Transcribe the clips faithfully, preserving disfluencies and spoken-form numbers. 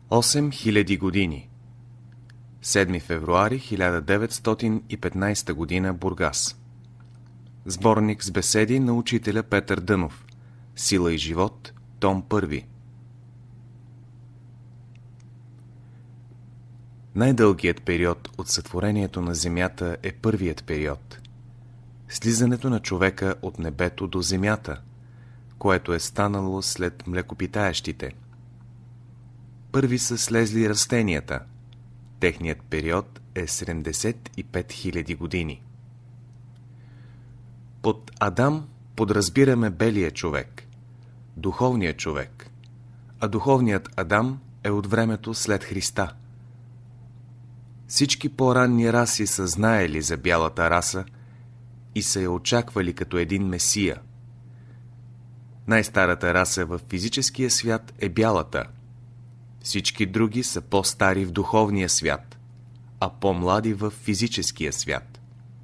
осем хиляди години. седми февруари хиляда деветстотин и петнадесета година, Бургас. Сборник с беседи на учителя Петър Дънов. Сила и живот, том първи. Най-дългият период от сътворението на Земята е първият период. Слизането на човека от небето до земята, което е станало след млекопитаещите. Първи са слезли растенията. Техният период е седемдесет и пет хиляди години. Под Адам подразбираме белия човек, духовният човек, а духовният Адам е от времето след Христа. Всички по-ранни раси са знаели за бялата раса и са я очаквали като един месия. Най-старата раса в физическия свят е бялата. Всички други са по-стари в духовния свят, а по-млади в физическия свят.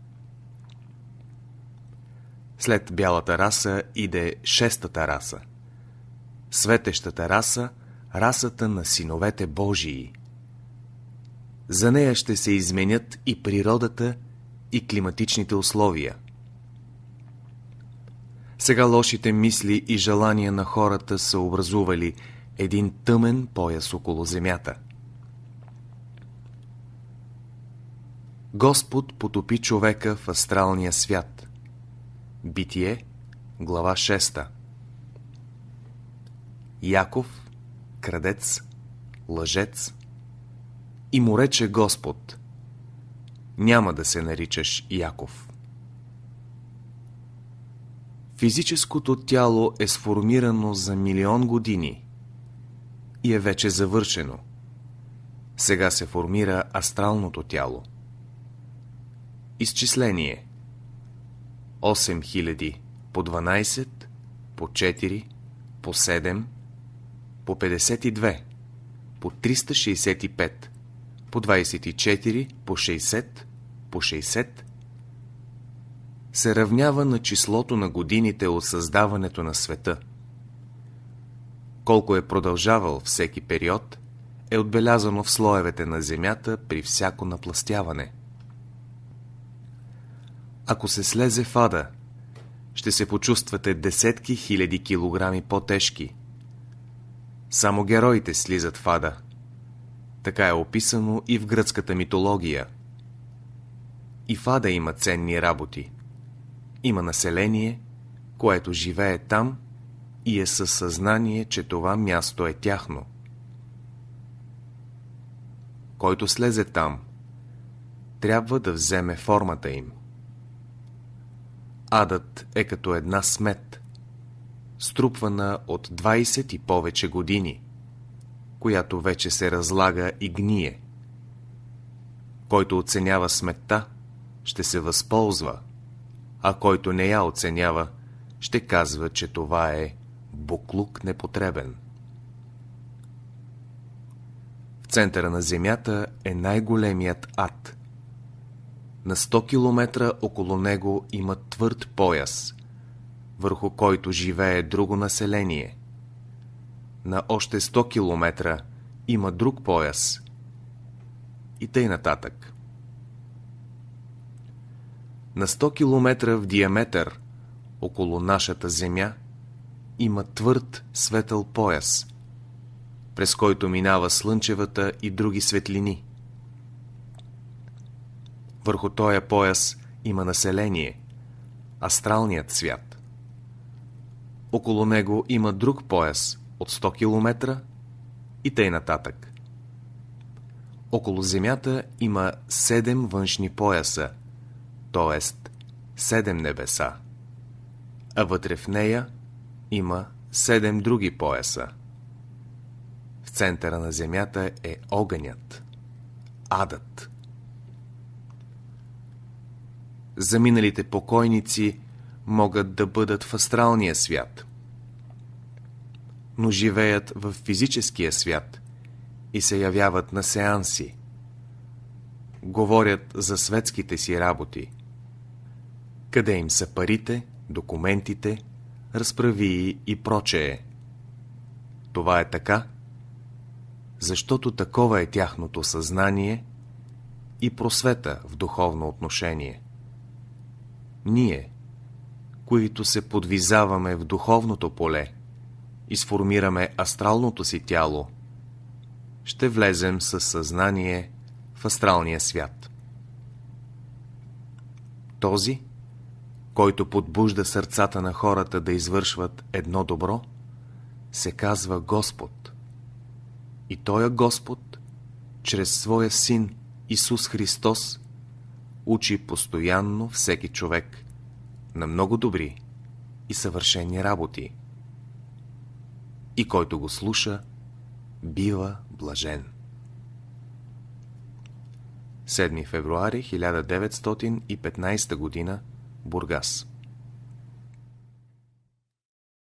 След бялата раса иде шестата раса. Светещата раса, расата на синовете Божии. За нея ще се изменят и природата, и климатичните условия. Сега лошите мисли и желания на хората са образували един тъмен пояс около земята. Господ потопи човека в астралния свят. Битие, глава шеста. Яков, крадец, лъжец, и му рече Господ: няма да се наричаш Яков. Физическото тяло е сформирано за милион години и е вече завършено. Сега се формира астралното тяло. Изчисление: осем хиляди по дванадесет, по четири, по седем, по петдесет и две, по триста шейсет и пет, по двадесет и четири, по шейсет, по шейсет се равнява на числото на годините от създаването на света. Колко е продължавал всеки период, е отбелязано в слоевете на земята при всяко напластяване. Ако се слезе в ада, ще се почувствате десетки хиляди килограми по-тежки. Само героите слизат в ада. Така е описано и в гръцката митология. И в ада има ценни работи. Има население, което живее там и е със съзнание, че това място е тяхно. Който слезе там, трябва да вземе формата им. Адът е като една смет, струпвана от двадесет и повече години, която вече се разлага и гние. Който оценява сметта, ще се възползва, а който не я оценява, ще казва, че това е боклук непотребен. В центъра на земята е най-големият ад. На сто километра около него има твърд пояс, върху който живее друго население. На още сто километра има друг пояс и тъй нататък. На сто километра в диаметър около нашата Земя има твърд светъл пояс, през който минава слънчевата и други светлини. Върху този пояс има население, астралният свят. Около него има друг пояс от сто километра и тъй нататък. Около Земята има седем външни пояса, т.е. седем небеса, а вътре в нея има седем други пояса. В центъра на Земята е огънят, адът. Заминалите покойници могат да бъдат в астралния свят, но живеят в физическия свят и се явяват на сеанси. Говорят за светските си работи. Къде им са парите, документите, разправии и прочее. Това е така, защото такова е тяхното съзнание и просвета в духовно отношение. Ние, които се подвизаваме в духовното поле и сформираме астралното си тяло, ще влезем със съзнание в астралния свят. Този, който подбужда сърцата на хората да извършват едно добро, се казва Господ. И Той Господ, чрез Своя Син Исус Христос, учи постоянно всеки човек на много добри и съвършени работи. И който го слуша, бива блажен. седми февруари хиляда деветстотин и петнадесета година, Бургас.